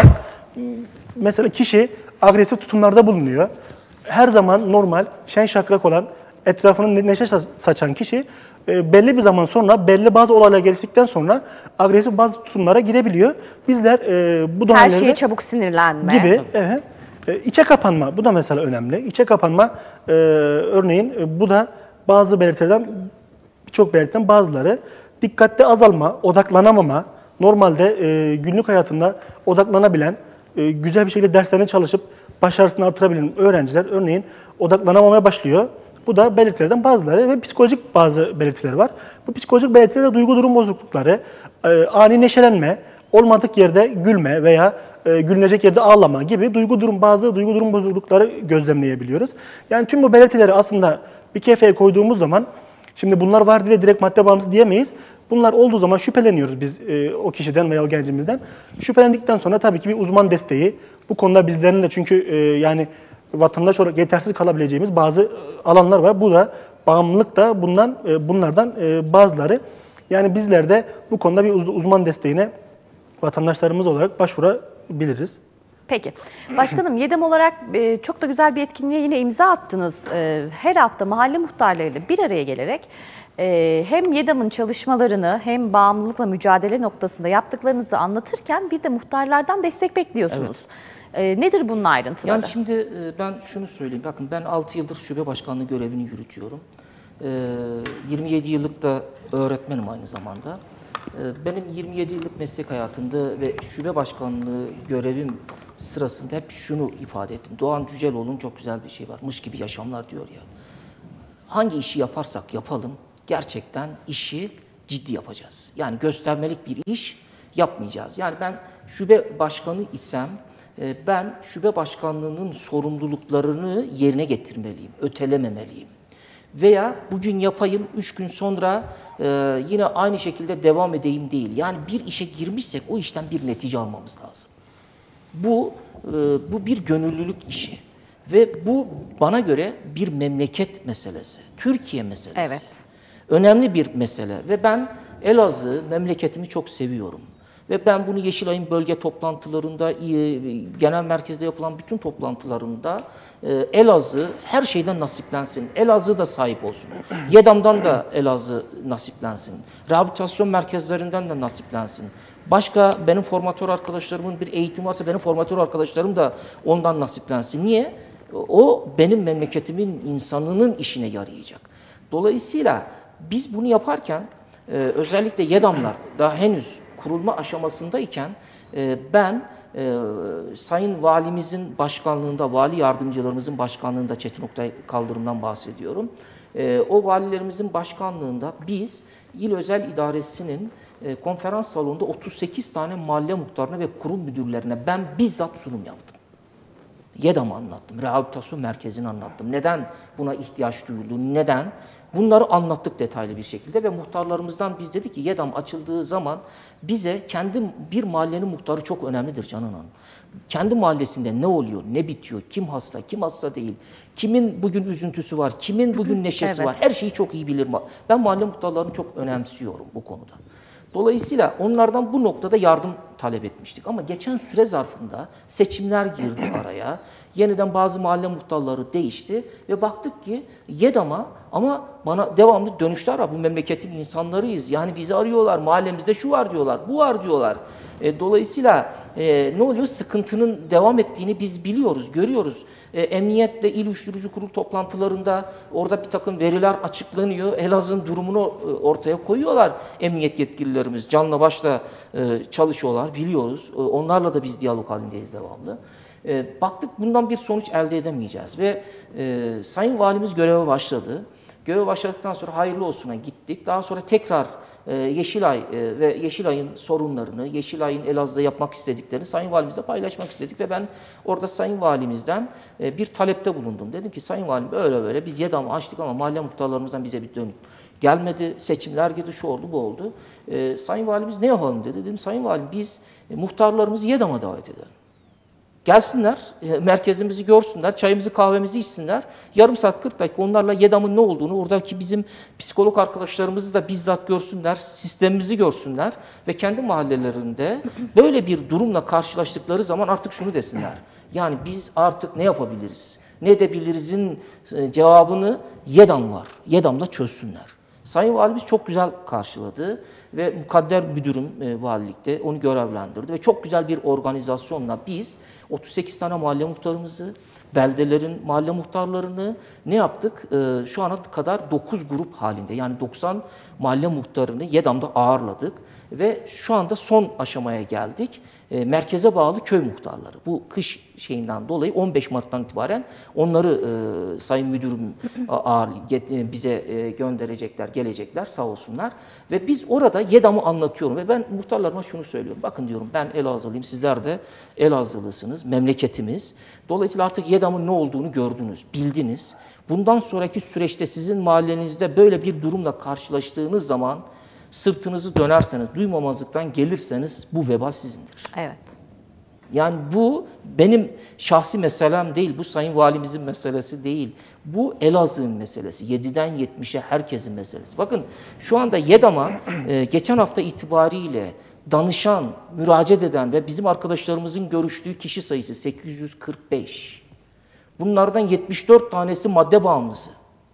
Mesela kişi agresif tutumlarda bulunuyor. Her zaman normal, şen şakrak olan, etrafının neşe saçan kişi e, belli bir zaman sonra, belli bazı olaylar geliştikten sonra agresif bazı tutumlara girebiliyor. Bizler e, bu Her dönemlerde şeye çabuk sinirlenme gibi, evet, e, içe kapanma, bu da mesela önemli. İçe kapanma, e, örneğin e, bu da bazı belirtilerden, birçok belirtiden bazıları. Dikkatte azalma, odaklanamama, normalde e, günlük hayatında odaklanabilen, e, güzel bir şekilde derslerine çalışıp başarısını artırabilen öğrenciler örneğin odaklanamamaya başlıyor. Bu da belirtilerden bazıları ve psikolojik bazı belirtiler var. Bu psikolojik belirtilerde duygu durum bozuklukları, e, ani neşelenme, olmadık yerde gülme veya e, gülünecek yerde ağlama gibi duygu durum bazı duygu durum bozuklukları gözlemleyebiliyoruz. Yani tüm bu belirtileri aslında bir kefeye koyduğumuz zaman, şimdi bunlar var diye direkt madde bağımlısı diyemeyiz. Bunlar olduğu zaman şüpheleniyoruz biz e, o kişiden veya o gencimizden. Şüphelendikten sonra tabii ki bir uzman desteği, bu konuda bizlerin de çünkü e, yani vatandaş olarak yetersiz kalabileceğimiz bazı alanlar var. Bu da bağımlılık da bundan e, bunlardan e, bazıları. Yani bizler de bu konuda bir uz uzman desteğine vatandaşlarımız olarak başvurabiliriz. Peki. Başkanım, YEDAM olarak e, çok da güzel bir etkinliğe yine imza attınız. E, her hafta mahalle muhtarlarıyla bir araya gelerek e, hem YEDAM'ın çalışmalarını hem bağımlılıkla mücadele noktasında yaptıklarınızı anlatırken bir de muhtarlardan destek bekliyorsunuz. Evet. E, nedir bunun ayrıntıları? Yani şimdi e, ben şunu söyleyeyim. Bakın ben altı yıldır şube başkanlığı görevini yürütüyorum. E, yirmi yedi yıllık da öğretmenim aynı zamanda. E, benim yirmi yedi yıllık meslek hayatımda ve şube başkanlığı görevim sırasında hep şunu ifade ettim. Doğan Cüceloğlu'nun çok güzel bir şey var. Mış gibi yaşamlar diyor ya. Hangi işi yaparsak yapalım gerçekten işi ciddi yapacağız. Yani göstermelik bir iş yapmayacağız. Yani ben şube başkanı isem ben şube başkanlığının sorumluluklarını yerine getirmeliyim, ötelememeliyim. Veya bugün yapayım, üç gün sonra e, yine aynı şekilde devam edeyim değil. Yani bir işe girmişsek o işten bir netice almamız lazım. Bu, e, bu bir gönüllülük işi. Ve bu bana göre bir memleket meselesi, Türkiye meselesi. Evet. Önemli bir mesele ve ben Elazığ, memleketimi çok seviyorum. Ve ben bunu Yeşilay'ın bölge toplantılarında, genel merkezde yapılan bütün toplantılarında Elazığ her şeyden nasiplensin. Elazığ da sahip olsun. YEDAM'dan da Elazığ nasiplensin. Rehabilitasyon merkezlerinden de nasiplensin. Başka benim formatör arkadaşlarımın bir eğitimi varsa benim formatör arkadaşlarım da ondan nasiplensin. Niye? O benim memleketimin insanının işine yarayacak. Dolayısıyla biz bunu yaparken özellikle YEDAM'lar daha henüz kurulma aşamasındayken e, ben e, Sayın Valimizin başkanlığında, vali yardımcılarımızın başkanlığında, Çetin Oktay Kaldırım'dan bahsediyorum. E, o valilerimizin başkanlığında biz İl Özel İdaresi'nin e, konferans salonunda otuz sekiz tane mahalle muhtarına ve kurum müdürlerine ben bizzat sunum yaptım. YEDAM'ı anlattım, rehabilitasyon merkezini anlattım. Neden buna ihtiyaç duyuldu, neden? Bunları anlattık detaylı bir şekilde ve muhtarlarımızdan biz dedik ki YEDAM açıldığı zaman bize kendi bir mahallenin muhtarı çok önemlidir Canan Hanım. Kendi mahallesinde ne oluyor, ne bitiyor, kim hasta, kim hasta değil, kimin bugün üzüntüsü var, kimin bugün neşesi Evet. var, her şeyi çok iyi bilir. Ben mahalle muhtarlarını çok önemsiyorum bu konuda. Dolayısıyla onlardan bu noktada yardım talep etmiştik. Ama geçen süre zarfında seçimler girdi araya. Yeniden bazı mahalle muhtarları değişti ve baktık ki YEDAM'a ama bana devamlı dönüşler var. Bu memleketin insanlarıyız. Yani bizi arıyorlar, mahallemizde şu var diyorlar, bu var diyorlar. E, dolayısıyla e, ne oluyor? Sıkıntının devam ettiğini biz biliyoruz, görüyoruz. E, Emniyetle İl Uyuşturucu Kurulu toplantılarında orada bir takım veriler açıklanıyor. Elazığ'ın durumunu e, ortaya koyuyorlar emniyet yetkililerimiz. Canla başla e, çalışıyorlar, biliyoruz. E, onlarla da biz diyalog halindeyiz devamlı. E, baktık bundan bir sonuç elde edemeyeceğiz ve e, Sayın Valimiz göreve başladı. Göreve başladıktan sonra hayırlı olsuna gittik. Daha sonra tekrar e, Yeşilay e, ve Yeşilay'ın sorunlarını, Yeşilay'ın Elazığ'da yapmak istediklerini Sayın Valimizle paylaşmak istedik ve ben orada Sayın Valimizden e, bir talepte bulundum. Dedim ki Sayın Valim böyle böyle biz YEDAM'ı açtık ama mahalle muhtarlarımızdan bize bir dönüt gelmedi, seçimler girdi, şu oldu, bu oldu. E, Sayın Valimiz ne yapalım dedi. Dedim Sayın Valim biz e, muhtarlarımızı YEDAM'a davet edelim. Gelsinler, e, merkezimizi görsünler, çayımızı kahvemizi içsinler. Yarım saat kırk dakika onlarla YEDAM'ın ne olduğunu, oradaki bizim psikolog arkadaşlarımızı da bizzat görsünler, sistemimizi görsünler ve kendi mahallelerinde böyle bir durumla karşılaştıkları zaman artık şunu desinler. Yani biz artık ne yapabiliriz, ne edebiliriz'in e, cevabını YEDAM var. YEDAM'da çözsünler. Sayın Valimiz çok güzel karşıladı ve mukadder müdürüm e, valilikte onu görevlendirdi ve çok güzel bir organizasyonla biz otuz sekiz tane mahalle muhtarımızı, beldelerin mahalle muhtarlarını ne yaptık? E, şu ana kadar dokuz grup halinde yani doksan mahalle muhtarını YEDAM'da ağırladık ve şu anda son aşamaya geldik. E, merkeze bağlı köy muhtarları. Bu kış şeyinden dolayı on beş Mart'tan itibaren onları e, Sayın Müdürüm ağır, e, bize e, gönderecekler, gelecekler sağ olsunlar. Ve biz orada YEDAM'ı anlatıyorum ve ben muhtarlarıma şunu söylüyorum. Bakın diyorum ben Elazığlıyım, sizler de Elazığlısınız, memleketimiz. Dolayısıyla artık YEDAM'ın ne olduğunu gördünüz, bildiniz. Bundan sonraki süreçte sizin mahallenizde böyle bir durumla karşılaştığınız zaman sırtınızı dönerseniz, duymamazlıktan gelirseniz bu vebal sizindir. Evet. Yani bu benim şahsi meselem değil, bu Sayın Valimizin meselesi değil. Bu Elazığ'ın meselesi, yediden yetmişe herkesin meselesi. Bakın şu anda YEDAM'a e, geçen hafta itibariyle danışan, müracaat eden ve bizim arkadaşlarımızın görüştüğü kişi sayısı sekiz yüz kırk beş. Bunlardan yetmiş dört tanesi madde bağımlısı.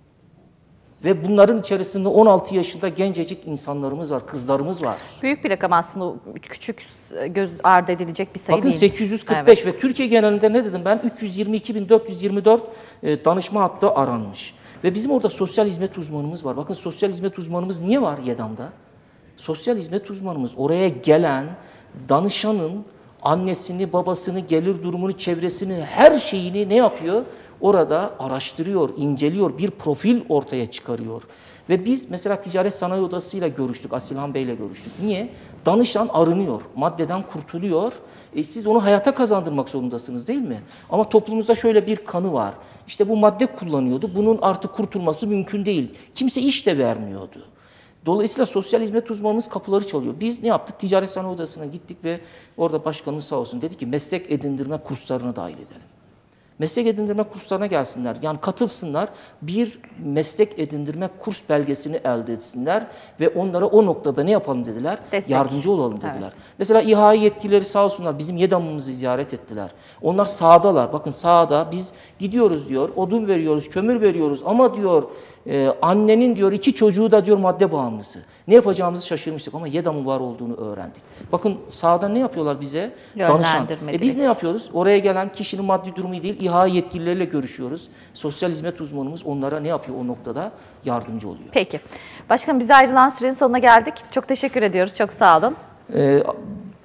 Ve bunların içerisinde on altı yaşında gencecik insanlarımız var, kızlarımız var. Büyük bir rakam aslında, küçük göz ardı edilecek bir sayı Bakın değil. sekiz yüz kırk beş Evet. ve Türkiye genelinde ne dedim ben? üç yüz yirmi iki bin dört yüz yirmi dört e, danışma hattı aranmış. Ve bizim orada sosyal hizmet uzmanımız var. Bakın sosyal hizmet uzmanımız niye var YEDAM'da? Sosyal hizmet uzmanımız oraya gelen danışanın annesini, babasını, gelir durumunu, çevresini, her şeyini ne yapıyor? Orada araştırıyor, inceliyor, bir profil ortaya çıkarıyor. Ve biz mesela Ticaret Sanayi Odası'yla görüştük, Asilhan Bey'le görüştük. Niye? Danışan arınıyor, maddeden kurtuluyor. E siz onu hayata kazandırmak zorundasınız değil mi? Ama toplumumuzda şöyle bir kanı var. İşte bu madde kullanıyordu, bunun artık kurtulması mümkün değil. Kimse iş de vermiyordu. Dolayısıyla sosyal hizmet uzmanımız kapıları çalıyor. Biz ne yaptık? Ticaret Sanayi Odası'na gittik ve orada başkanımız sağ olsun dedi ki meslek edindirme kurslarına dahil edelim. Meslek edindirme kurslarına gelsinler. Yani katılsınlar, bir meslek edindirme kurs belgesini elde etsinler ve onlara o noktada ne yapalım dediler? Destek. Yardımcı olalım dediler. Evet. Mesela İHA yetkilileri sağ olsunlar bizim YEDAM'ımızı ziyaret ettiler. Onlar sahadalar. Bakın sahada biz gidiyoruz diyor, odun veriyoruz, kömür veriyoruz ama diyor e, annenin diyor iki çocuğu da diyor madde bağımlısı. Ne yapacağımızı şaşırmıştık ama YEDAM'ın var olduğunu öğrendik. Bakın sahada ne yapıyorlar bize? Danışan. E biz ne yapıyoruz? Oraya gelen kişinin maddi durumu değil, İHA yetkilileriyle görüşüyoruz. Sosyal hizmet uzmanımız onlara ne yapıyor o noktada? Yardımcı oluyor. Peki. Başkanım bize ayrılan sürenin sonuna geldik. Çok teşekkür ediyoruz. Çok sağ olun. Ee,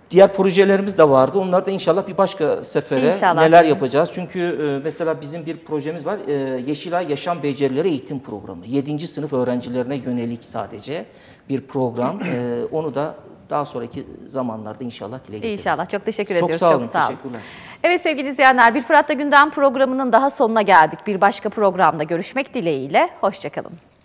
Diğer projelerimiz de vardı. Onlar da inşallah bir başka sefere İnşallah. neler yapacağız. Çünkü e, mesela bizim bir projemiz var. E, Yeşilay Yaşam Becerileri Eğitim Programı. yedinci sınıf öğrencilerine yönelik sadece bir program. E, onu da daha sonraki zamanlarda inşallah dile getiririz. İnşallah. Çok teşekkür Çok ediyoruz. sağ olun. Çok sağ olun. Teşekkürler. Evet sevgili izleyenler, Bir Fırat'ta Gündem programının daha sonuna geldik. Bir başka programda görüşmek dileğiyle. Hoşça kalın.